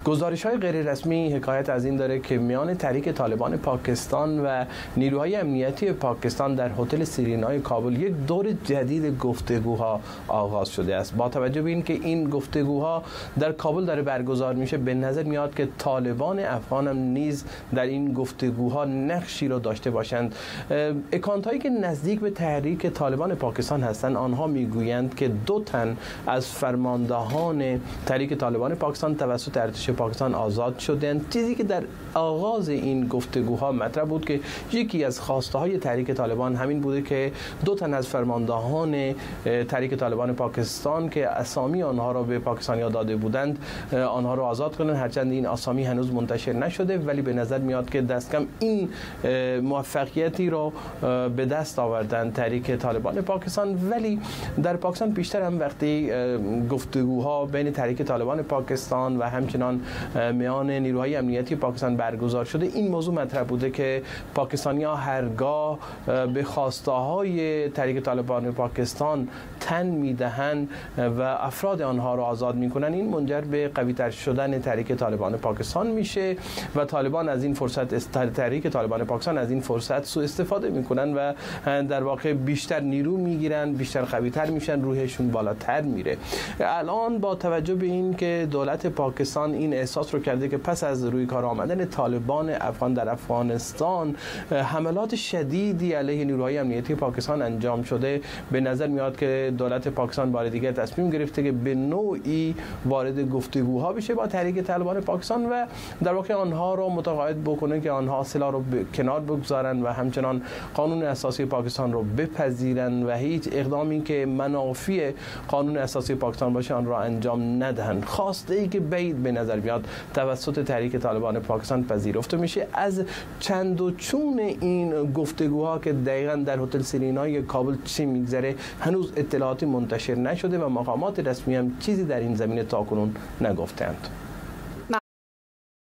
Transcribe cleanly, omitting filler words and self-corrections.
گزارش‌های غیر رسمی حکایت از این داره که میان تحریک طالبان پاکستان و نیروهای امنیتی پاکستان در هتل سیرینای کابل یک دور جدید گفتگوها آغاز شده است. با توجه به اینکه این گفتگوها در کابل داره برگزار میشه، به نظر میاد که طالبان افغان هم نیز در این گفتگوها نقشی را داشته باشند. اکانت‌هایی که نزدیک به تحریک طالبان پاکستان هستند، آنها میگویند که 2 تن از فرماندهان تحریک طالبان پاکستان توسط ارتش پاکستان آزاد شدند. چیزی که در آغاز این گفتگوها مطرح بود که یکی از خواسته های تحریک طالبان همین بوده که 2 تن از فرماندهان تحریک طالبان پاکستان که اسامی آنها را به پاکستانی‌ها داده بودند آنها را آزاد کنند. هرچند این اسامی هنوز منتشر نشده، ولی به نظر میاد که دست کم این موفقیتی را به دست آوردن تحریک طالبان پاکستان. ولی در پاکستان بیشتر هم وقتی گفتگوها بین تحریک طالبان پاکستان و همچنان میان نیروهای امنیتی پاکستان برگزار شده، این موضوع مطرح بوده که پاکستانی‌ها هرگاه به خواسته‌های تحریک طالبان پاکستان تن میدهند و افراد آنها را آزاد میکنن، این منجر به قوی‌تر شدن تحریک طالبان پاکستان میشه و طالبان از این فرصت تحریک طالبان پاکستان از این فرصت سوء استفاده میکنن و در واقع بیشتر نیرو میگیرن، بیشتر قوی‌تر میشن، روحشون بالاتر میره. الان با توجه به این که دولت پاکستان این احساس رو کرده که پس از روی کار آمدن طالبان افغان در افغانستان حملات شدیدی علیه نیروهای امنیتی پاکستان انجام شده، به نظر میاد که دولت پاکستان بار دیگر تصمیم گرفته که به نوعی وارد گفتگوها بشه با تحریک طالبان پاکستان و در واقع آنها رو متقاعد بکنه که آنها سلاح رو کنار بگذارن و همچنان قانون اساسی پاکستان رو بپذیرن و هیچ اقدامی که منافی قانون اساسی پاکستان باشه آن را انجام ندهند. خواسته ای که بعید به نظر میاد توسط تحریک طالبان پاکستان پذیرفته میشه. از چند و چون این گفتگوها که دقیقاً در هتل سیرینای کابل چی میگذره هنوز اطلاعاتی منتشر نشده و مقامات رسمی هم چیزی در این زمینه تاکنون نگفتند.